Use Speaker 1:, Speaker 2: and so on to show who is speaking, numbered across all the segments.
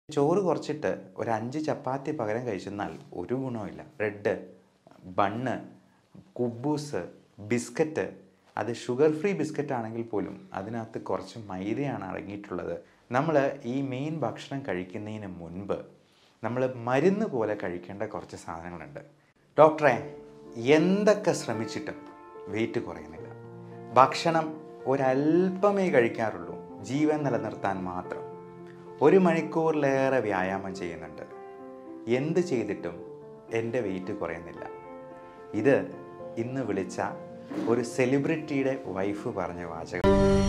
Speaker 1: ചോറ് കുറച്ചിട്ട് ഒരു 5 ചപ്പാത്തി പകരം കഴിച്ചെന്നാൽ ഒരു ഗുണവുമില്ല. ബ്രെഡ്, ബണ്ണ്, കുബൂസ്, ബിസ്ക്കറ്റ്, അത് ഷുഗർ ഫ്രീ ബിസ്ക്കറ്റ് ആണെങ്കിൽ പോലും അതിനകത്ത് കുറച്ച് മൈദയാണ് അടങ്ങിയിട്ടുള്ളത്. നമ്മൾ ഈ മെയിൻ ഭക്ഷണം കഴിക്കുന്നതിന് മുൻപ് നമ്മൾ മരുന്ന് പോലെ കഴിക്കേണ്ട കുറച്ച് സാധനങ്ങളുണ്ട്. ഡോക്ടറെ, എന്തൊക്കെ ശ്രമിച്ചിട്ടും വെയിറ്റ് കുറയുന്നില്ല. ഭക്ഷണം ഒരല്പമേ കഴിക്കാറുള്ളൂ, ജീവൻ നിലനിർത്താൻ മാത്രം. 1 മണിക്കൂറിലേറെ വ്യായാമം ചെയ്യുന്നുണ്ട്, എന്ത് ചെയ്തിട്ടും എൻ്റെ വെയിറ്റ് കുറയുന്നില്ല. ഇത് ഇന്ന് വിളിച്ച ഒരു സെലിബ്രിറ്റിയുടെ വൈഫ് പറഞ്ഞ വാചകം.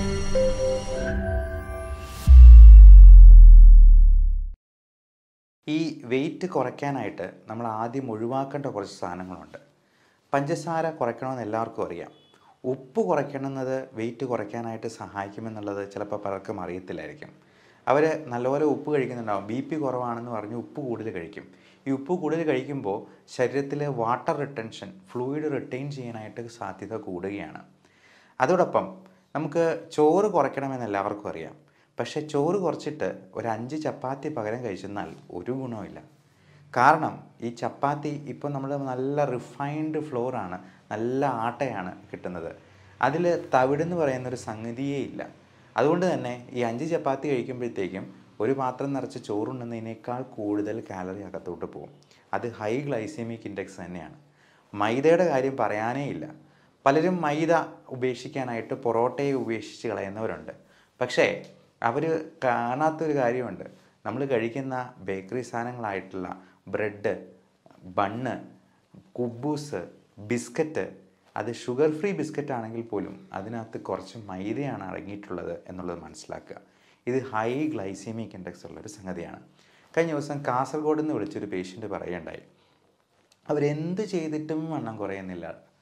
Speaker 1: ഈ വെയിറ്റ് കുറയ്ക്കാനായിട്ട് നമ്മൾ ആദ്യം ഒഴിവാക്കേണ്ട കുറച്ച് സാധനങ്ങളുണ്ട്. പഞ്ചസാര കുറയ്ക്കണമെന്ന് എല്ലാവർക്കും അറിയാം. ഉപ്പ് കുറയ്ക്കണമെന്നത് വെയിറ്റ് കുറയ്ക്കാനായിട്ട് സഹായിക്കുമെന്നുള്ളത് ചിലപ്പോൾ പലർക്കും അറിയത്തില്ലായിരിക്കും. അവർ നല്ലപോലെ ഉപ്പ് കഴിക്കുന്നുണ്ടാവും. BP കുറവാണെന്ന് പറഞ്ഞ് ഉപ്പ് കൂടുതൽ കഴിക്കും. ഈ ഉപ്പ് കൂടുതൽ കഴിക്കുമ്പോൾ ശരീരത്തിലെ വാട്ടർ റിട്ടൻഷൻ, ഫ്ലൂയിഡ് റിട്ടൈൻ ചെയ്യാനായിട്ട് സാധ്യത കൂടുകയാണ്. അതോടൊപ്പം നമുക്ക് ചോറ് കുറയ്ക്കണമെന്ന് എല്ലാവർക്കും അറിയാം. പക്ഷേ ചോറ് കുറച്ചിട്ട് ഒരു 5 ചപ്പാത്തി പകരം കഴിച്ചെന്നാൽ ഒരു ഗുണവുമില്ല. കാരണം ഈ ചപ്പാത്തി ഇപ്പോൾ നമ്മൾ നല്ല റിഫൈൻഡ് ഫ്ലോറാണ്, നല്ല ആട്ടയാണ് കിട്ടുന്നത്. അതിൽ തവിടെന്ന് പറയുന്നൊരു സംഗതിയേ ഇല്ല. അതുകൊണ്ട് തന്നെ ഈ 5 ചപ്പാത്തി കഴിക്കുമ്പോഴത്തേക്കും ഒരു പാത്രം നിറച്ച് ചോറുണ്ണുന്നതിനേക്കാൾ കൂടുതൽ കാലറി അകത്തോട്ട് പോകും. അത് ഹൈ ഗ്ലൈസെമിക് ഇൻഡെക്സ് തന്നെയാണ്. മൈദയുടെ കാര്യം പറയാനേ ഇല്ല. പലരും മൈദ ഉപേക്ഷിക്കാനായിട്ട് പൊറോട്ടയെ ഉപേക്ഷിച്ച് കളയുന്നവരുണ്ട്. പക്ഷേ അവർ കാണാത്തൊരു കാര്യമുണ്ട്. നമ്മൾ കഴിക്കുന്ന ബേക്കറി സാധനങ്ങളായിട്ടുള്ള ബ്രെഡ്, ബണ്ണ്, കുബൂസ്, ബിസ്ക്കറ്റ്, അത് ഷുഗർ ഫ്രീ ബിസ്ക്കറ്റ് ആണെങ്കിൽ പോലും അതിനകത്ത് കുറച്ച് മൈദയാണ് അടങ്ങിയിട്ടുള്ളത് എന്നുള്ളത് മനസ്സിലാക്കുക. ഇത് ഹൈ ഗ്ലൈസെമിക് ഇൻഡെക്സ് ഉള്ളൊരു സംഗതിയാണ്. കഴിഞ്ഞ ദിവസം കാസർഗോഡ് നിന്ന് വിളിച്ചൊരു പേഷ്യൻ്റ് പറയുകയുണ്ടായി, അവരെന്ത് ചെയ്തിട്ടും വണ്ണം കുറയുന്നില്ല.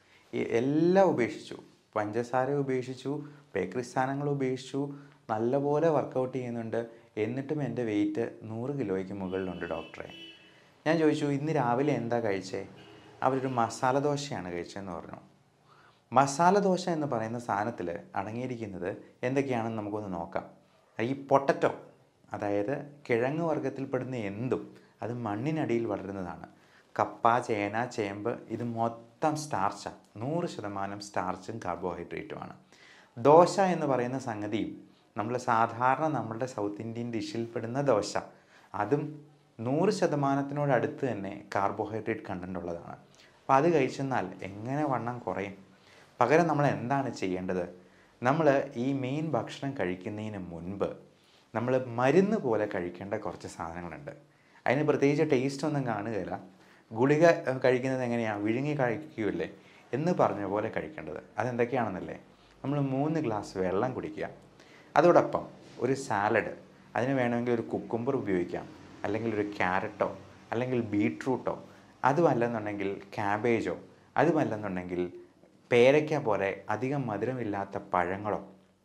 Speaker 1: എല്ലാം ഉപേക്ഷിച്ചു, പഞ്ചസാര ഉപേക്ഷിച്ചു, ബേക്കറി സാധനങ്ങൾ ഉപേക്ഷിച്ചു, നല്ലപോലെ വർക്കൗട്ട് ചെയ്യുന്നുണ്ട്, എന്നിട്ടും എൻ്റെ വെയിറ്റ് 100 കിലോയ്ക്ക് മുകളിലുണ്ട് ഡോക്ടറെ. ഞാൻ ചോദിച്ചു, ഇന്ന് രാവിലെ എന്താ കഴിച്ചേ? അവരൊരു മസാല ദോശയാണ് കഴിച്ചതെന്ന് പറഞ്ഞു. മസാല ദോശ എന്ന് പറയുന്ന സാധനത്തിൽ അടങ്ങിയിരിക്കുന്നത് എന്തൊക്കെയാണെന്ന് നമുക്കൊന്ന് നോക്കാം. ഈ പൊട്ടറ്റോ, അതായത് കിഴങ്ങ് വർഗ്ഗത്തിൽപ്പെടുന്ന എന്തും അത് മണ്ണിനടിയിൽ വളരുന്നതാണ്. കപ്പ, ചേന, ചേമ്പ്, ഇത് മൊത്തം സ്റ്റാർച്ചാണ്. 100% സ്റ്റാർച്ചും കാർബോഹൈഡ്രേറ്റുമാണ്. ദോശ എന്ന് പറയുന്ന സംഗതിയും സാധാരണ നമ്മളുടെ സൗത്ത് ഇന്ത്യൻ ഡിഷിൽപ്പെടുന്ന ദോശ, അതും 100% അടുത്ത് തന്നെ കാർബോഹൈഡ്രേറ്റ് കണ്ടൻ്റ് ഉള്ളതാണ്. അപ്പോൾ അത് കഴിച്ചെന്നാൽ എങ്ങനെ വണ്ണം കുറയും? പകരം നമ്മൾ എന്താണ് ചെയ്യേണ്ടത്? നമ്മൾ ഈ മെയിൻ ഭക്ഷണം കഴിക്കുന്നതിന് മുൻപ് നമ്മൾ മരുന്ന് പോലെ കഴിക്കേണ്ട കുറച്ച് സാധനങ്ങളുണ്ട്. അതിന് പ്രത്യേകിച്ച് ടേസ്റ്റ് ഒന്നും കാണുകയില്ല. ഗുളിക കഴിക്കുന്നത് എങ്ങനെയാണ്? വിഴുങ്ങി കഴിക്കുകയല്ലേ എന്ന് പറഞ്ഞ പോലെ കഴിക്കേണ്ടത്. അതെന്തൊക്കെയാണെന്നല്ലേ? നമ്മൾ 3 ഗ്ലാസ് വെള്ളം കുടിക്കുക. അതോടൊപ്പം ഒരു സാലഡ്, അതിന് വേണമെങ്കിൽ ഒരു കുക്കുംബർ ഉപയോഗിക്കാം, അല്ലെങ്കിൽ ഒരു ക്യാരറ്റോ അല്ലെങ്കിൽ ബീട്രൂട്ടോ, അതുമല്ലെന്നുണ്ടെങ്കിൽ ക്യാബേജോ, അതുമല്ലെന്നുണ്ടെങ്കിൽ പേരയ്ക്ക പോലെ അധികം മധുരമില്ലാത്ത പഴങ്ങളോ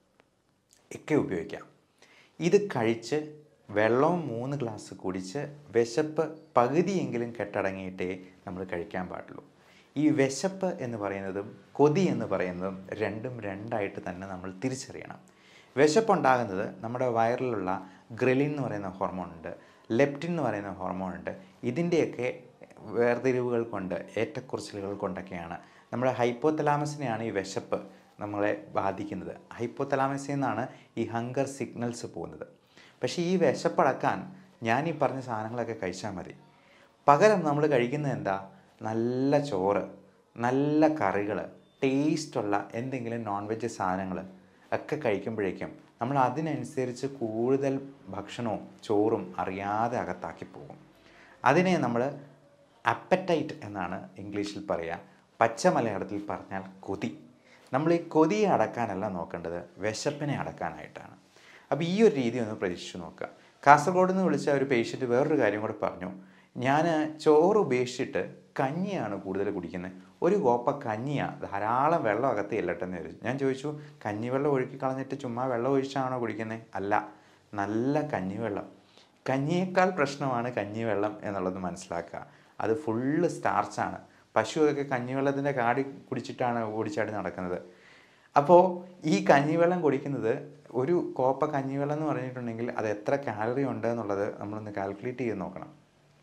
Speaker 1: ഒക്കെ ഉപയോഗിക്കാം. ഇത് കഴിച്ച് വെള്ളവും 3 ഗ്ലാസ് കുടിച്ച് വിശപ്പ് പകുതിയെങ്കിലും കെട്ടടങ്ങിയിട്ടേ നമ്മൾ കഴിക്കാൻ പാടുള്ളൂ. ഈ വിശപ്പ് എന്ന് പറയുന്നതും കൊതി എന്ന് പറയുന്നതും രണ്ടും രണ്ടായിട്ട് തന്നെ നമ്മൾ തിരിച്ചറിയണം. വിശപ്പുണ്ടാകുന്നത് നമ്മുടെ വയറിലുള്ള ഗ്രെലിൻ എന്ന് പറയുന്ന ഹോർമോണുണ്ട്, ലെപ്റ്റിൻ എന്ന് പറയുന്ന ഹോർമോണുണ്ട്. ഇതിൻ്റെയൊക്കെ വേർതിരിവുകൾ കൊണ്ട്, ഏറ്റക്കുറച്ചിലുകൾ കൊണ്ടൊക്കെയാണ് നമ്മുടെ ഹൈപ്പോതലാമസിനെയാണ് ഈ വിശപ്പ് നമ്മളെ ബാധിക്കുന്നത്. ഹൈപ്പോതലാമസിൽ നിന്നാണ് ഈ ഹങ്കർ സിഗ്നൽസ് പോകുന്നത്. പക്ഷേ ഈ വിശപ്പടക്കാൻ ഞാൻ ഈ പറഞ്ഞ സാധനങ്ങളൊക്കെ കഴിച്ചാൽ മതി. പകരം നമ്മൾ കഴിക്കുന്നത് എന്താ? നല്ല ചോറ്, നല്ല കറികൾ, ടേസ്റ്റുള്ള എന്തെങ്കിലും നോൺ വെജ് സാധനങ്ങൾ ഒക്കെ കഴിക്കുമ്പോഴേക്കും നമ്മൾ അതിനനുസരിച്ച് കൂടുതൽ ഭക്ഷണവും ചോറും അറിയാതെ അകത്താക്കി പോകും. അതിനെ നമ്മൾ അപ്പറ്റൈറ്റ് എന്നാണ് ഇംഗ്ലീഷിൽ പറയുക. പച്ച മലയാളത്തിൽ പറഞ്ഞാൽ കൊതി. നമ്മൾ ഈ കൊതിയെ അടക്കാനല്ല നോക്കേണ്ടത്, വിശപ്പിനെ അടക്കാനായിട്ടാണ്. അപ്പോൾ ഈ ഒരു രീതി ഒന്ന് പരീക്ഷിച്ച് നോക്കുക. കാസർഗോഡ് നിന്ന് വിളിച്ച ഒരു പേഷ്യൻ്റ് വേറൊരു കാര്യം കൂടെ പറഞ്ഞു, ഞാൻ ചോറ് ഉപേക്ഷിച്ചിട്ട് കഞ്ഞിയാണ് കൂടുതൽ കുടിക്കുന്നത്. ഒരു കോപ്പ കഞ്ഞിയാണ്, ധാരാളം വെള്ളം അകത്ത് ചെല്ലട്ടെന്ന് ചോദിച്ചു. ഞാൻ ചോദിച്ചു, കഞ്ഞിവെള്ളം ഒഴുക്കി കളഞ്ഞിട്ട് ചുമ്മാ വെള്ളം ഒഴിച്ചാണോ കുടിക്കുന്നത്? അല്ല, നല്ല കഞ്ഞിവെള്ളം. കഞ്ഞിയേക്കാൾ പ്രശ്നമാണ് കഞ്ഞിവെള്ളം എന്നുള്ളത് മനസ്സിലാക്കുക. അത് ഫുള്ള് സ്റ്റാർച്ചാണ്. പശുവൊക്കെ കഞ്ഞിവെള്ളത്തിൻ്റെ കാടി കുടിച്ചിട്ടാണ് ഓടിച്ചാടി നടക്കുന്നത്. അപ്പോൾ ഈ കഞ്ഞിവെള്ളം കുടിക്കുന്നത് ഒരു കോപ്പ കഞ്ഞിവെള്ളം എന്ന് പറഞ്ഞിട്ടുണ്ടെങ്കിൽ അത് എത്ര കാലറി ഉണ്ട് എന്നുള്ളത് നമ്മളൊന്ന് കാൽക്കുലേറ്റ് ചെയ്ത് നോക്കണം.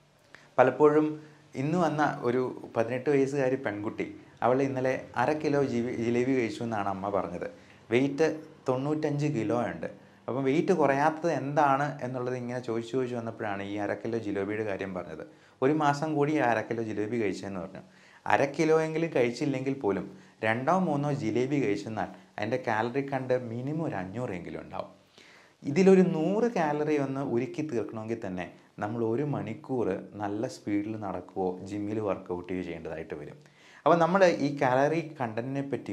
Speaker 1: പലപ്പോഴും ഇന്ന് വന്ന ഒരു 18 വയസ്സുകാരി പെൺകുട്ടി അവൾ ഇന്നലെ 1/2 കിലോ ജിലേബി കഴിച്ചു എന്നാണ് അമ്മ പറഞ്ഞത്. വെയിറ്റ് 95 കിലോ ഉണ്ട്. അപ്പം വെയിറ്റ് കുറയാത്തത് എന്താണ് എന്നുള്ളത് ഇങ്ങനെ ചോദിച്ചു വന്നപ്പോഴാണ് ഈ 1/2 കിലോ ജിലേബിയുടെ കാര്യം പറഞ്ഞത്. ഒരു മാസം കൂടി 1/2 കിലോ ജിലേബി കഴിച്ചതെന്ന് പറഞ്ഞു. 1/2 കിലോ എങ്കിലും കഴിച്ചില്ലെങ്കിൽ പോലും 2ഓ 3ഓ ജിലേബി കഴിച്ചെന്നാൽ അതിൻ്റെ കാലറി കണ്ട് മിനിമം ഒരു 500 എങ്കിലും ഉണ്ടാവും. ഇതിലൊരു 100 കാലറി ഒന്ന് ഉരുക്കി തീർക്കണമെങ്കിൽ തന്നെ നമ്മൾ 1 മണിക്കൂർ നല്ല സ്പീഡിൽ നടക്കുകയോ ജിമ്മിൽ വർക്കൗട്ട് ചെയ്യുകയോ ചെയ്യേണ്ടതായിട്ട് വരും. അപ്പോൾ നമ്മൾ ഈ കാലറി കണ്ടൻറ്റിനെ പറ്റി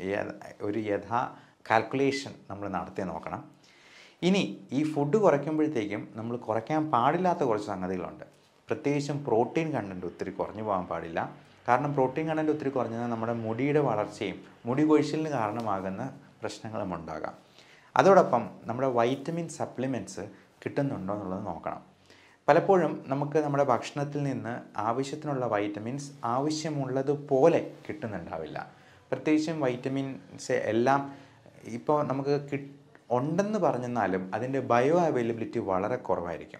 Speaker 1: ഒരു കാൽക്കുലേഷൻ നമ്മൾ നടത്തി നോക്കണം. ഇനി ഈ ഫുഡ് കുറയ്ക്കുമ്പോഴത്തേക്കും നമ്മൾ കുറയ്ക്കാൻ പാടില്ലാത്ത കുറച്ച് സംഗതികളുണ്ട്. പ്രത്യേകിച്ചും പ്രോട്ടീൻ കണ്ടൻറ്റ് ഒത്തിരി കുറഞ്ഞു പോകാൻ പാടില്ല. കാരണം പ്രോട്ടീൻ കണ്ടൻറ്റ് ഒത്തിരി കുറഞ്ഞാൽ നമ്മുടെ മുടിയുടെ വളർച്ചയും മുടി കൊഴിച്ചിലിന് കാരണമാകുന്ന പ്രശ്നങ്ങളും ഉണ്ടാകാം. അതോടൊപ്പം നമ്മുടെ വൈറ്റമിൻ സപ്ലിമെൻറ്റ്സ് കിട്ടുന്നുണ്ടോ എന്നുള്ളത് നോക്കണം. പലപ്പോഴും നമുക്ക് നമ്മുടെ ഭക്ഷണത്തിൽ നിന്ന് ആവശ്യത്തിനുള്ള വൈറ്റമിൻസ് ആവശ്യമുള്ളതുപോലെ കിട്ടുന്നുണ്ടാവില്ല. പ്രത്യേകിച്ചും വൈറ്റമിൻസ് എല്ലാം ഇപ്പോൾ നമുക്ക് ഉണ്ടെന്ന് പറഞ്ഞെന്നാലും അതിൻ്റെ ബയോ അവൈലബിലിറ്റി വളരെ കുറവായിരിക്കും.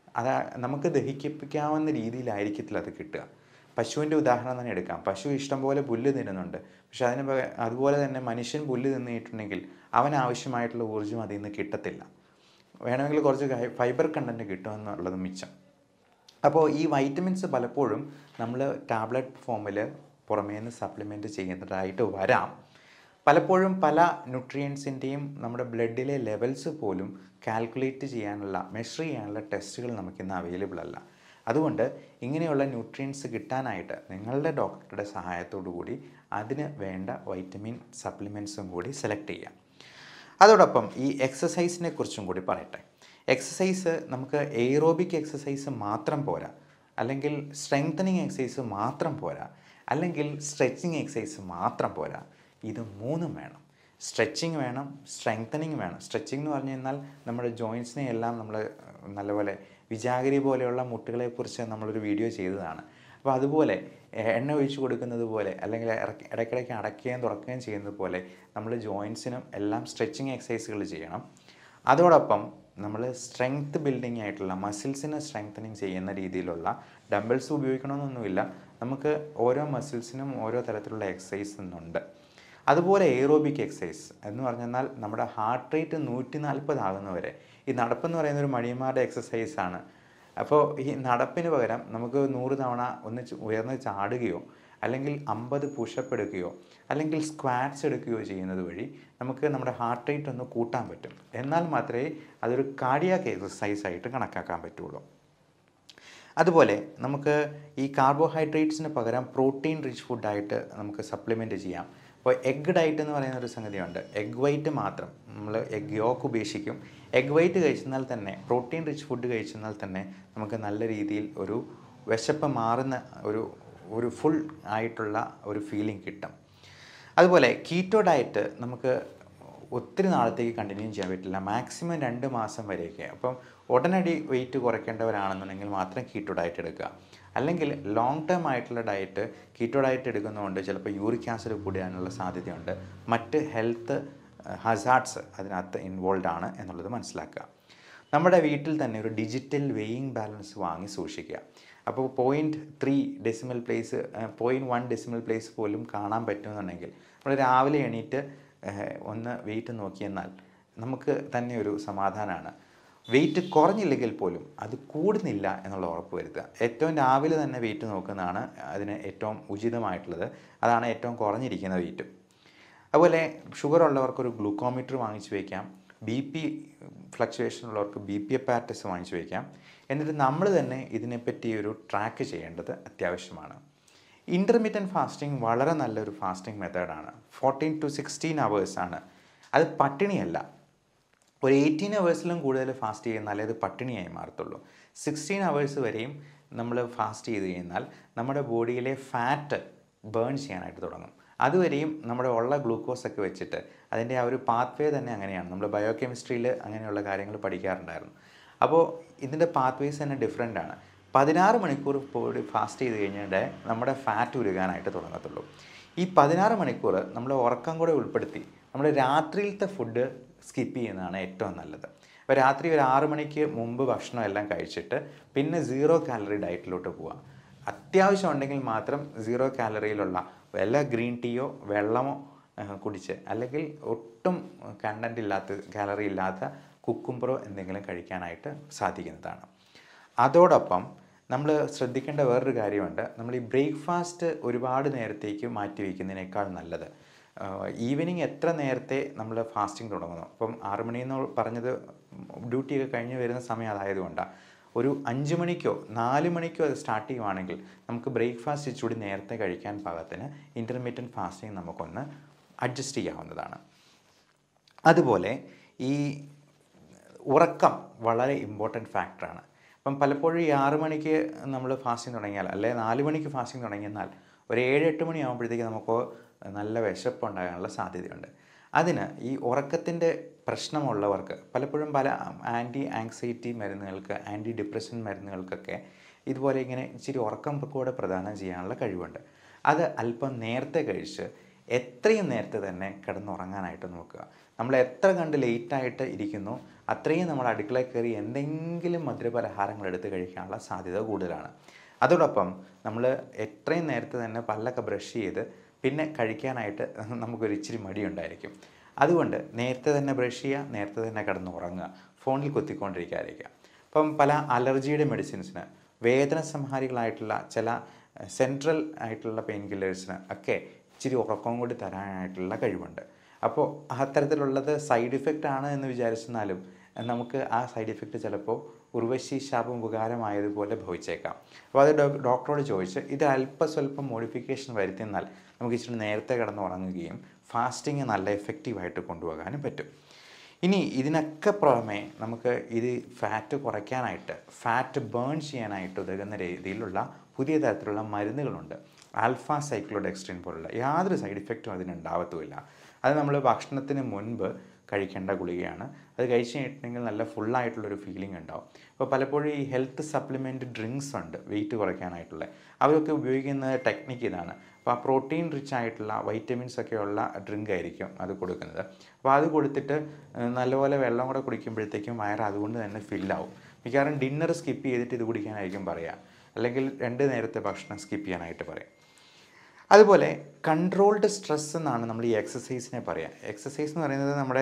Speaker 1: നമുക്ക് ദഹിപ്പിക്കാവുന്ന രീതിയിലായിരിക്കത്തില്ല അത് കിട്ടുക. പശുവിൻ്റെ ഉദാഹരണം തന്നെ എടുക്കാം. പശു ഇഷ്ടംപോലെ പുല്ല് തിന്നുന്നുണ്ട്. പക്ഷെ അതുപോലെ തന്നെ മനുഷ്യൻ പുല്ല് തിന്നിട്ടുണ്ടെങ്കിൽ അവനാവശ്യമായിട്ടുള്ള ഊർജ്ജം അതിൽ നിന്ന് കിട്ടത്തില്ല. വേണമെങ്കിൽ കുറച്ച് ഫൈബർ കണ്ടൻറ്റ് കിട്ടുമെന്നുള്ളത് മിച്ചം. അപ്പോൾ ഈ വൈറ്റമിൻസ് പലപ്പോഴും നമ്മൾ ടാബ്ലറ്റ് ഫോമിൽ പുറമേ നിന്ന് സപ്ലിമെൻറ്റ് ചെയ്യുന്നതായിട്ട് വരാം. പലപ്പോഴും പല ന്യൂട്രിയൻസിൻ്റെയും നമ്മുടെ ബ്ലഡിലെ ലെവൽസ് പോലും കാൽക്കുലേറ്റ് ചെയ്യാനുള്ള മെഷർ ചെയ്യാനുള്ള ടെസ്റ്റുകൾ നമുക്കിന്ന് അവൈലബിൾ അല്ല. അതുകൊണ്ട് ഇങ്ങനെയുള്ള ന്യൂട്രിയൻസ് കിട്ടാനായിട്ട് നിങ്ങളുടെ ഡോക്ടറുടെ സഹായത്തോടു കൂടി അതിന് വേണ്ട വൈറ്റമിൻ സപ്ലിമെൻറ്റ്സും കൂടി സെലക്ട് ചെയ്യാം. അതോടൊപ്പം ഈ എക്സസൈസിനെ കുറിച്ചും കൂടി പറയട്ടെ. എക്സസൈസ് നമുക്ക് എയ്റോബിക് എക്സസൈസ് മാത്രം പോരാ, അല്ലെങ്കിൽ സ്ട്രെങ്തനിങ് എക്സസൈസ് മാത്രം പോരാ, അല്ലെങ്കിൽ സ്ട്രെച്ചിങ് എക്സസൈസ് മാത്രം പോരാ. ഇത് മൂന്നും വേണം. സ്ട്രെച്ചിങ് വേണം, സ്ട്രെങ്തനിങ് വേണം. സ്ട്രെച്ചിങ് എന്ന് പറഞ്ഞു കഴിഞ്ഞാൽ നമ്മുടെ ജോയിൻസിനെ എല്ലാം നമ്മൾ നല്ലപോലെ വിജാഗിരി പോലെയുള്ള മുട്ടുകളെക്കുറിച്ച് നമ്മളൊരു വീഡിയോ ചെയ്തതാണ്. അപ്പോൾ അതുപോലെ എണ്ണ ഒഴിച്ച് കൊടുക്കുന്നത് പോലെ അല്ലെങ്കിൽ ഇടയ്ക്കിടയ്ക്ക് അടയ്ക്കുകയും തുറക്കുകയും ചെയ്യുന്നത് പോലെ നമ്മൾ ജോയിൻസിനും എല്ലാം സ്ട്രെച്ചിങ് എക്സസൈസുകൾ ചെയ്യണം. അതോടൊപ്പം നമ്മൾ സ്ട്രെങ്ത് ബിൽഡിംഗ് ആയിട്ടുള്ള മസിൽസിനെ സ്ട്രെങ്തനിങ് ചെയ്യുന്ന രീതിയിലുള്ള ഡംബിൾസ് ഉപയോഗിക്കണമെന്നൊന്നുമില്ല. നമുക്ക് ഓരോ മസിൽസിനും ഓരോ തരത്തിലുള്ള എക്സസൈസ് ഉണ്ട്. അതുപോലെ എയ്റോബിക് എക്സസൈസ് എന്ന് പറഞ്ഞാൽ നമ്മുടെ ഹാർട്ട് റേറ്റ് 140 ആകുന്നവരെ. ഈ നടപ്പെന്ന് പറയുന്ന ഒരു മടിയന്മാരുടെ എക്സസൈസാണ്. അപ്പോൾ ഈ നടപ്പിന് പകരം നമുക്ക് 100 തവണ ഉയർന്ന് ചാടുകയോ അല്ലെങ്കിൽ 50 പുഷപ്പ് എടുക്കുകയോ അല്ലെങ്കിൽ സ്ക്വാറ്റ്സ് എടുക്കുകയോ ചെയ്യുന്നത് വഴി നമുക്ക് നമ്മുടെ ഹാർട്ട് റേറ്റ് ഒന്ന് കൂട്ടാൻ പറ്റും. എന്നാൽ മാത്രമേ അതൊരു കാർഡിയാക് എക്സസൈസായിട്ട് കണക്കാക്കാൻ പറ്റുള്ളൂ. അതുപോലെ നമുക്ക് ഈ കാർബോഹൈഡ്രേറ്റ്സിന് പകരം പ്രോട്ടീൻ റിച്ച് ഫുഡായിട്ട് നമുക്ക് സപ്ലിമെൻറ്റ് ചെയ്യാം. അപ്പോൾ എഗ് ഡയറ്റ് എന്ന് പറയുന്ന ഒരു സംഗതിയുണ്ട്. എഗ് വൈറ്റ് മാത്രം നമ്മൾ എഗ് യോക്ക് ഉപേക്ഷിക്കും. എഗ് വൈറ്റ് കഴിച്ചെന്നാൽ തന്നെ, പ്രോട്ടീൻ റിച്ച് ഫുഡ് കഴിച്ചെന്നാൽ തന്നെ നമുക്ക് നല്ല രീതിയിൽ ഒരു വിശപ്പ് മാറുന്ന ഒരു ഫുൾ ആയിട്ടുള്ള ഒരു ഫീലിംഗ് കിട്ടും. അതുപോലെ കീറ്റോ ഡയറ്റ് നമുക്ക് ഒത്തിരി നാളത്തേക്ക് കണ്ടിന്യൂ ചെയ്യാൻ പറ്റില്ല. മാക്സിമം 2 മാസം വരെയൊക്കെ. അപ്പം ഉടനടി വെയിറ്റ് കുറയ്ക്കേണ്ടവരാണെന്നുണ്ടെങ്കിൽ മാത്രം കീറ്റോ ഡയറ്റ് എടുക്കുക. അല്ലെങ്കിൽ ലോങ് ടേം ആയിട്ടുള്ള ഡയറ്റ് കീറ്റോ ഡയറ്റ് എടുക്കുന്നതുകൊണ്ട് ചിലപ്പോൾ യൂറിക് ആസിഡ് കൂടാനുള്ള സാധ്യതയുണ്ട്. മറ്റ് ഹെൽത്ത് ഹസാർഡ്സ് അതിനകത്ത് ഇൻവോൾവ് ആണ് എന്നുള്ളത് മനസ്സിലാക്കുക. നമ്മുടെ വീട്ടിൽ തന്നെ ഒരു ഡിജിറ്റൽ വെയിങ് ബാലൻസ് വാങ്ങി സൂക്ഷിക്കുക. അപ്പോൾ 0.3 ഡെസിമൽ പ്ലേസ് 0.1 ഡെസിമൽ പ്ലേസ് പോലും കാണാൻ പറ്റുമെന്നുണ്ടെങ്കിൽ നമ്മൾ രാവിലെ എണീറ്റ് ഒന്ന് വെയിറ്റ് നോക്കിയെന്നാൽ നമുക്ക് തന്നെ ഒരു സമാധാനമാണ്. വെയിറ്റ് കുറഞ്ഞില്ലെങ്കിൽ പോലും അത് കൂടുന്നില്ല എന്നുള്ള ഉറപ്പ് വരുത്തുക. ഏറ്റവും രാവിലെ തന്നെ വെയിറ്റ് നോക്കുന്നതാണ് അതിന് ഏറ്റവും ഉചിതമായിട്ടുള്ളത്. അതാണ് ഏറ്റവും കുറഞ്ഞിരിക്കുന്ന വെയിറ്റും. അതുപോലെ ഷുഗർ ഉള്ളവർക്കൊരു ഗ്ലൂക്കോമീറ്റർ വാങ്ങിച്ചു വയ്ക്കാം. BP ഫ്ലക്ച്വേഷൻ ഉള്ളവർക്ക് BP അപ്പാരറ്റസ് വാങ്ങിച്ചു വയ്ക്കാം. എന്നിട്ട് നമ്മൾ തന്നെ ഇതിനെപ്പറ്റി ഒരു ട്രാക്ക് ചെയ്യേണ്ടത് അത്യാവശ്യമാണ്. ഇൻ്റർമീഡിയൻറ്റ് ഫാസ്റ്റിംഗ് വളരെ നല്ലൊരു ഫാസ്റ്റിംഗ് മെത്തേഡാണ്. 14 to 16 അവേഴ്സാണ്. അത് പട്ടിണിയല്ല. ഒരു 18 അവേഴ്സിലും കൂടുതൽ ഫാസ്റ്റ് ചെയ്യുന്നാലേ അത് പട്ടിണിയായി മാറത്തുള്ളൂ. 16 അവേഴ്സ് വരെയും നമ്മൾ ഫാസ്റ്റ് ചെയ്ത് കഴിഞ്ഞാൽ നമ്മുടെ ബോഡിയിലെ ഫാറ്റ് ബേൺ ചെയ്യാനായിട്ട് തുടങ്ങും. അതുവരെയും നമ്മുടെ ഉള്ള ഗ്ലൂക്കോസൊക്കെ വെച്ചിട്ട് അതിൻ്റെ ആ ഒരു പാത്ത് വേ തന്നെ അങ്ങനെയാണ്. നമ്മൾ ബയോകെമിസ്ട്രിയിൽ അങ്ങനെയുള്ള കാര്യങ്ങൾ പഠിക്കാറുണ്ടായിരുന്നു. അപ്പോൾ ഇതിൻ്റെ പാത്ത് വേസ് തന്നെ ഡിഫറെൻ്റ് ആണ്. 16 മണിക്കൂർ ബോഡി ഫാസ്റ്റ് ചെയ്ത് കഴിഞ്ഞാൽ നമ്മുടെ ഫാറ്റ് ഉരുകാനായിട്ട് തുടങ്ങത്തുള്ളൂ. ഈ 16 മണിക്കൂർ നമ്മൾ ഉറക്കം കൂടെ ഉൾപ്പെടുത്തി നമ്മൾ രാത്രിയിലത്തെ ഫുഡ് സ്കിപ്പ് ചെയ്യുന്നതാണ് ഏറ്റവും നല്ലത്. അപ്പോൾ രാത്രി ഒരു 6 മണിക്ക് മുമ്പ് ഭക്ഷണം എല്ലാം കഴിച്ചിട്ട് പിന്നെ 0 കാലറി ഡയറ്റിലോട്ട് പോവുക. അത്യാവശ്യം ഉണ്ടെങ്കിൽ മാത്രം 0 കാലറിയിലുള്ള വല്ല ഗ്രീൻ ടീയോ വെള്ളമോ കുടിച്ച്, അല്ലെങ്കിൽ ഒട്ടും കണ്ടൻ്റ് ഇല്ലാത്ത കാലറി ഇല്ലാത്ത കുക്കുംബറോ എന്തെങ്കിലും കഴിക്കാനായിട്ട് സാധിക്കുന്നതാണ്. അതോടൊപ്പം നമ്മൾ ശ്രദ്ധിക്കേണ്ട വേറൊരു കാര്യമുണ്ട്. നമ്മൾ ഈ ബ്രേക്ക്ഫാസ്റ്റ് ഒരുപാട് നേരത്തേക്ക് മാറ്റി വയ്ക്കുന്നതിനേക്കാൾ നല്ലത് ഈവനിങ് എത്ര നേരത്തെ നമ്മൾ ഫാസ്റ്റിംഗ് തുടങ്ങുന്നു. ഇപ്പം 6 മണിയെന്ന് പറഞ്ഞത് ഡ്യൂട്ടിയൊക്കെ കഴിഞ്ഞ് വരുന്ന സമയം അതായതുകൊണ്ടാണ്. ഒരു 5 മണിക്കോ 4 മണിക്കോ അത് സ്റ്റാർട്ട് ചെയ്യുവാണെങ്കിൽ നമുക്ക് ബ്രേക്ക്ഫാസ്റ്റ് ഇച്ചിരി നേരത്തെ കഴിക്കാൻ പാകത്തിന് ഇൻ്റർമീഡിയറ്റ് ഫാസ്റ്റിംഗ് നമുക്കൊന്ന് അഡ്ജസ്റ്റ് ചെയ്യാവുന്നതാണ്. അതുപോലെ ഈ ഉറക്കം വളരെ ഇമ്പോർട്ടൻറ്റ് ഫാക്ടറാണ്. അപ്പം പലപ്പോഴും ഈ 6 മണിക്ക് നമ്മൾ ഫാസ്റ്റിംഗ് തുടങ്ങിയാൽ, അല്ലെങ്കിൽ 4 മണിക്ക് ഫാസ്റ്റിംഗ് തുടങ്ങിയെന്നാൽ ഒരു 7-8 മണിയാകുമ്പോഴത്തേക്ക് നമുക്ക് നല്ല വിശപ്പ് ഉണ്ടാകാനുള്ള സാധ്യതയുണ്ട്. അതിന് ഈ ഉറക്കത്തിൻ്റെ പ്രശ്നമുള്ളവർക്ക് പലപ്പോഴും പല ആൻറ്റി ആങ്സൈറ്റി മരുന്നുകൾക്ക്, ആൻറ്റി ഡിപ്രഷൻ മരുന്നുകൾക്കൊക്കെ ഇതുപോലെ ഇങ്ങനെ ഇച്ചിരി ഉറക്കം കൂടെ പ്രദാനം ചെയ്യാനുള്ള കഴിവുണ്ട്. അത് അല്പം നേരത്തെ കഴിച്ച് എത്രയും നേരത്തെ തന്നെ കിടന്നുറങ്ങാനായിട്ട് നോക്കുക. നമ്മൾ എത്ര കണ്ട് ലേറ്റായിട്ട് ഇരിക്കുന്നു അത്രയും നമ്മൾ അടുക്കളയിൽ കയറി എന്തെങ്കിലും മധുരപലഹാരങ്ങൾ എടുത്ത് കഴിക്കാനുള്ള സാധ്യത കൂടുതലാണ്. അതോടൊപ്പം നമ്മൾ എത്രയും നേരത്തെ തന്നെ പല്ലൊക്കെ ബ്രഷ് ചെയ്ത് പിന്നെ കഴിക്കാനായിട്ട് നമുക്കൊരു ഇച്ചിരി മടിയുണ്ടായിരിക്കും. അതുകൊണ്ട് നേരത്തെ തന്നെ ബ്രഷ് ചെയ്യുക, നേരത്തെ തന്നെ കിടന്നുറങ്ങുക, ഫോണിൽ കുത്തിക്കൊണ്ടിരിക്കാതിരിക്കുക. അപ്പം പല അലർജിയുടെ മെഡിസിൻസിന്, വേദന സംഹാരികളായിട്ടുള്ള ചില സെൻട്രൽ ആയിട്ടുള്ള പെയിൻ കില്ലേഴ്സിന് ഒക്കെ ഇച്ചിരി ഉറക്കവും കൂടി തരാനായിട്ടുള്ള കഴിവുണ്ട്. അപ്പോൾ അത്തരത്തിലുള്ളത് സൈഡ് ഇഫക്റ്റ് ആണ് എന്ന് വിചാരിച്ചെന്നാലും നമുക്ക് ആ സൈഡ് ഇഫക്റ്റ് ചിലപ്പോൾ ഉർവശി ശാപം ഉപകാരമായതുപോലെ ഭവിച്ചേക്കാം. അപ്പോൾ അത് ഡോക്ടറോട് ചോദിച്ച് ഇത് അല്പസ്വല്പം മോഡിഫിക്കേഷൻ വരുത്തിയെന്നാൽ നമുക്ക് ഇച്ചിരി നേരത്തെ കിടന്നുറങ്ങുകയും ഫാസ്റ്റിംഗ് നല്ല എഫക്റ്റീവായിട്ട് കൊണ്ടുപോകാനും പറ്റും. ഇനി ഇതിനൊക്കെ പുറമെ നമുക്ക് ഇത് ഫാറ്റ് കുറയ്ക്കാനായിട്ട്, ഫാറ്റ് ബേൺ ചെയ്യാനായിട്ട് ഉതകുന്ന രീതിയിലുള്ള പുതിയ തരത്തിലുള്ള മരുന്നുകളുണ്ട്. ആൽഫ സൈക്ലോഡെക്സ്ട്രിൻ പോലുള്ള യാതൊരു സൈഡ് ഇഫക്റ്റും അതിനുണ്ടാവത്തുമില്ല. അത് നമ്മൾ ഭക്ഷണത്തിന് മുൻപ് കഴിക്കേണ്ട ഗുളികയാണ്. അത് കഴിച്ച് കഴിഞ്ഞിട്ടുണ്ടെങ്കിൽ നല്ല ഫുള്ളായിട്ടുള്ളൊരു ഫീലിംഗ് ഉണ്ടാവും. അപ്പോൾ പലപ്പോഴും ഈ ഹെൽത്ത് സപ്ലിമെൻറ്റ് ഡ്രിങ്ക്സ് ഉണ്ട് വെയിറ്റ് കുറയ്ക്കാനായിട്ടുള്ള, അവരൊക്കെ ഉപയോഗിക്കുന്ന ടെക്നിക്ക് ഇതാണ്. അപ്പോൾ ആ പ്രോട്ടീൻ റിച്ച് ആയിട്ടുള്ള വൈറ്റമിൻസ് ഒക്കെ ഉള്ള ഡ്രിങ്ക് ആയിരിക്കും അത് കൊടുക്കുന്നത്. അപ്പോൾ അത് കൊടുത്തിട്ട് നല്ലപോലെ വെള്ളം കൂടെ കുടിക്കുമ്പോഴത്തേക്കും വയറ് അതുകൊണ്ട് തന്നെ ഫില്ലാവും. മിക്കവാറും ഡിന്നർ സ്കിപ്പ് ചെയ്തിട്ട് ഇത് കുടിക്കാനായിരിക്കും പറയുക, അല്ലെങ്കിൽ 2 നേരത്തെ ഭക്ഷണം സ്കിപ്പ് ചെയ്യാനായിട്ട് പറയും. അതുപോലെ കൺട്രോൾഡ് സ്ട്രെസ് എന്നാണ് നമ്മൾ ഈ എക്സസൈസിനെ പറയുക. എക്സസൈസ് എന്ന് പറയുന്നത് നമ്മുടെ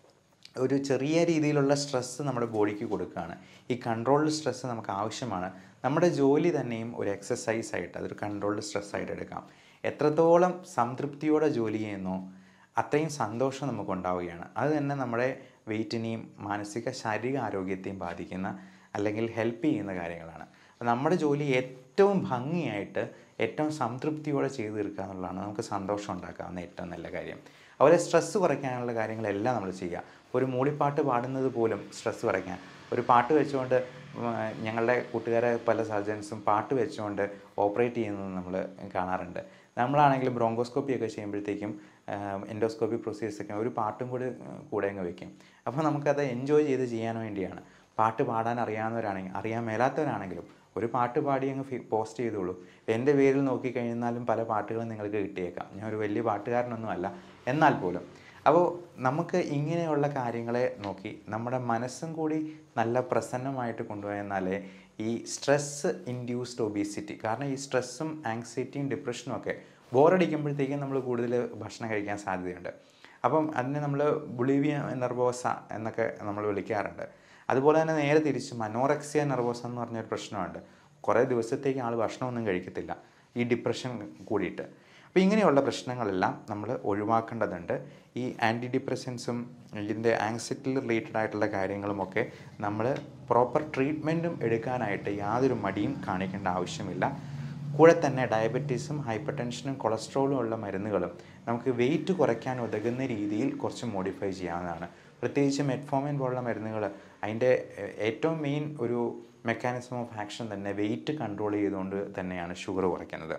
Speaker 1: ഒരു ചെറിയ രീതിയിലുള്ള സ്ട്രെസ്സ് നമ്മുടെ ബോഡിക്ക് കൊടുക്കുകയാണ്. ഈ കൺട്രോൾഡ് സ്ട്രെസ്സ് നമുക്ക് ആവശ്യമാണ്. നമ്മുടെ ജോലി തന്നെയും ഒരു എക്സസൈസായിട്ട്, അതൊരു കൺട്രോൾഡ് സ്ട്രെസ്സായിട്ട് എടുക്കാം. എത്രത്തോളം സംതൃപ്തിയോടെ ജോലി ചെയ്യുന്നോ അത്രയും സന്തോഷം നമുക്കുണ്ടാവുകയാണ്. അത് തന്നെ നമ്മുടെ വെയിറ്റിനെയും മാനസിക ശാരീരിക ആരോഗ്യത്തെയും ബാധിക്കുന്ന, അല്ലെങ്കിൽ ഹെൽപ്പ് ചെയ്യുന്ന കാര്യങ്ങളാണ്. നമ്മുടെ ജോലി ഏറ്റവും ഭംഗിയായിട്ട് ഏറ്റവും സംതൃപ്തിയോടെ ചെയ്തു തീർക്കുക എന്നുള്ളതാണ് നമുക്ക് സന്തോഷം ഉണ്ടാക്കാവുന്ന ഏറ്റവും നല്ല കാര്യം. അതുപോലെ സ്ട്രെസ്സ് കുറയ്ക്കാനുള്ള കാര്യങ്ങളെല്ലാം നമ്മൾ ചെയ്യുക. ഒരു മൂളിപ്പാട്ട് പാടുന്നത് പോലും സ്ട്രെസ്സ് കുറയ്ക്കാൻ, ഒരു പാട്ട് വെച്ചുകൊണ്ട് ഞങ്ങളുടെ കൂട്ടുകാരെ പല സർജൻസും പാട്ട് വെച്ചുകൊണ്ട് ഓപ്പറേറ്റ് ചെയ്യുന്നത് നമ്മൾ കാണാറുണ്ട്. നമ്മളാണെങ്കിലും ബ്രോങ്കോസ്കോപ്പിയൊക്കെ ചെയ്യുമ്പോഴത്തേക്കും എൻഡോസ്കോപ്പി പ്രൊസീജിയേഴ്സൊക്കെ ഒരു പാട്ടും കൂടെ അങ്ങ് വയ്ക്കും. അപ്പോൾ നമുക്കത് എൻജോയ് ചെയ്ത് ചെയ്യാൻ വേണ്ടിയാണ്. പാട്ട് പാടാൻ അറിയാവുന്നവരാണെങ്കിൽ, അറിയാൻ മേലാത്തവരാണെങ്കിലും ഒരു പാട്ട് പാടി അങ്ങ് പോസ്റ്റ് ചെയ്തോളൂ. എൻ്റെ പേരിൽ നോക്കിക്കഴിഞ്ഞാലും പല പാട്ടുകളും നിങ്ങൾക്ക് കിട്ടിയേക്കാം. ഞാൻ ഒരു വലിയ പാട്ടുകാരനൊന്നുമല്ല, എന്നാൽ പോലും. അപ്പോൾ നമുക്ക് ഇങ്ങനെയുള്ള കാര്യങ്ങളെ നോക്കി നമ്മുടെ മനസ്സും കൂടി നല്ല പ്രസന്നമായിട്ട് കൊണ്ടുപോയെന്നാലേ ഈ സ്ട്രെസ്സ് ഇൻഡ്യൂസ്ഡ് ഒബീസിറ്റി, കാരണം ഈ സ്ട്രെസ്സും ആങ്സൈറ്റിയും ഡിപ്രഷനും ഒക്കെ ബോറടിക്കുമ്പോഴത്തേക്കും നമ്മൾ കൂടുതൽ ഭക്ഷണം കഴിക്കാൻ സാധ്യതയുണ്ട്. അപ്പം അതിനെ നമ്മൾ ബുളിമിയ നെർവോസ എന്നൊക്കെ നമ്മൾ വിളിക്കാറുണ്ട്. അതുപോലെ തന്നെ നേരെ തിരിച്ചും അനോറക്സിയ നെർവോസ എന്ന് പറഞ്ഞൊരു പ്രശ്നമുണ്ട്. കുറേ ദിവസത്തേക്ക് ആൾ ഭക്ഷണമൊന്നും കഴിക്കത്തില്ല, ഈ ഡിപ്രഷൻ കൂടിയിട്ട്. അപ്പോൾ ഇങ്ങനെയുള്ള പ്രശ്നങ്ങളെല്ലാം നമ്മൾ ഒഴിവാക്കേണ്ടതുണ്ട്. ഈ ആൻറ്റി ഡിപ്രസൻസും ഇതിൻ്റെ ആങ്സൈറ്റി റിലേറ്റഡ് ആയിട്ടുള്ള കാര്യങ്ങളുമൊക്കെ നമ്മൾ പ്രോപ്പർ ട്രീറ്റ്മെൻറ്റും എടുക്കാനായിട്ട് യാതൊരു മടിയും കാണിക്കേണ്ട ആവശ്യമില്ല. കൂടെ തന്നെ ഡയബറ്റീസും ഹൈപ്പർ ടെൻഷനും കൊളസ്ട്രോളും ഉള്ള മരുന്നുകളും നമുക്ക് വെയിറ്റ് കുറയ്ക്കാൻ ഉതകുന്ന രീതിയിൽ കുറച്ച് മോഡിഫൈ ചെയ്യാവുന്നതാണ്. പ്രത്യേകിച്ച് മെറ്റ്ഫോമിൻ പോലുള്ള മരുന്നുകൾ അതിൻ്റെ ഏറ്റവും മെയിൻ ഒരു മെക്കാനിസം ഓഫ് ആക്ഷൻ തന്നെ വെയിറ്റ് കൺട്രോൾ ചെയ്തുകൊണ്ട് തന്നെയാണ് ഷുഗർ കുറയ്ക്കുന്നത്.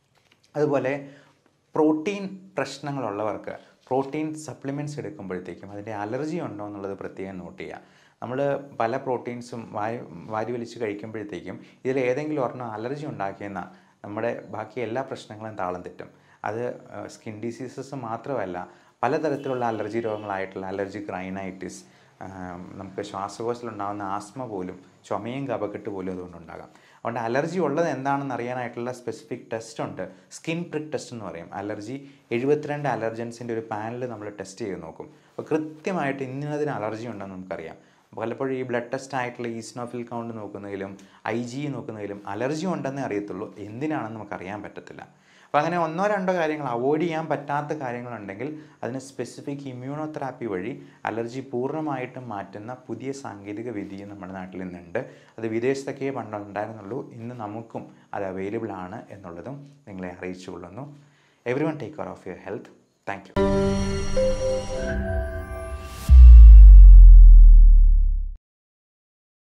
Speaker 1: അതുപോലെ പ്രോട്ടീൻ പ്രശ്നങ്ങളുള്ളവർക്ക് പ്രോട്ടീൻ സപ്ലിമെൻറ്റ്സ് എടുക്കുമ്പോഴത്തേക്കും അതിൻ്റെ അലർജി ഉണ്ടോ എന്നുള്ളത് പ്രത്യേകം നോട്ട് ചെയ്യുക. നമ്മൾ പല പ്രോട്ടീൻസും വാരി വലിച്ച് കഴിക്കുമ്പോഴത്തേക്കും ഇതിൽ ഏതെങ്കിലും ഒരെണ്ണം അലർജി ഉണ്ടാക്കിയെന്നാൽ നമ്മുടെ ബാക്കി എല്ലാ പ്രശ്നങ്ങളും താളം തെറ്റും. അത് സ്കിൻ ഡിസീസസ് മാത്രമല്ല, പലതരത്തിലുള്ള അലർജി രോഗങ്ങളായിട്ടുള്ള അലർജിക് റൈനൈറ്റിസ്, നമുക്ക് ശ്വാസകോശത്തിലുണ്ടാകുന്ന ആസ്മ പോലും, ചുമയും കഫക്കെട്ട് പോലും അതുകൊണ്ടുണ്ടാകാം. അതുകൊണ്ട് അലർജി ഉള്ളത് എന്താണെന്ന് അറിയാനായിട്ടുള്ള സ്പെസിഫിക് ടെസ്റ്റ് ഉണ്ട്. സ്കിൻ പ്രിക്ക് ടെസ്റ്റ് എന്ന് പറയും. അലർജി 72 അലർജൻസിൻ്റെ ഒരു പാനൽ നമ്മൾ ടെസ്റ്റ് ചെയ്ത് നോക്കും. അപ്പോൾ കൃത്യമായിട്ട് ഇന്നതിന് അലർജി ഉണ്ടെന്ന് നമുക്കറിയാം. പലപ്പോഴും ഈ ബ്ലഡ് ടെസ്റ്റ് ആയിട്ടുള്ള ഈസ്നോഫിൽ കൗണ്ട് നോക്കുന്നതിലും IgE നോക്കുന്നതിലും അലർജി ഉണ്ടെന്നേ അറിയത്തുള്ളൂ, എന്തിനാണെന്ന് നമുക്കറിയാൻ പറ്റത്തില്ല. അപ്പോൾ അങ്ങനെ 1-2 കാര്യങ്ങൾ അവോയ്ഡ് ചെയ്യാൻ പറ്റാത്ത കാര്യങ്ങളുണ്ടെങ്കിൽ അതിന് സ്പെസിഫിക് ഇമ്മ്യൂണോതെറാപ്പി വഴി അലർജി പൂർണ്ണമായിട്ടും മാറ്റുന്ന പുതിയ സാങ്കേതിക വിദ്യയും നമ്മുടെ നാട്ടിൽ ഇന്നുണ്ട്. അത് വിദേശത്തൊക്കെ പണ്ടുണ്ടായിരുന്നുള്ളൂ, ഇന്ന് നമുക്കും അത് അവൈലബിൾ ആണ് എന്നുള്ളതും നിങ്ങളെ അറിയിച്ചു കൊള്ളുന്നു. Everyone take care of your health. Thank U.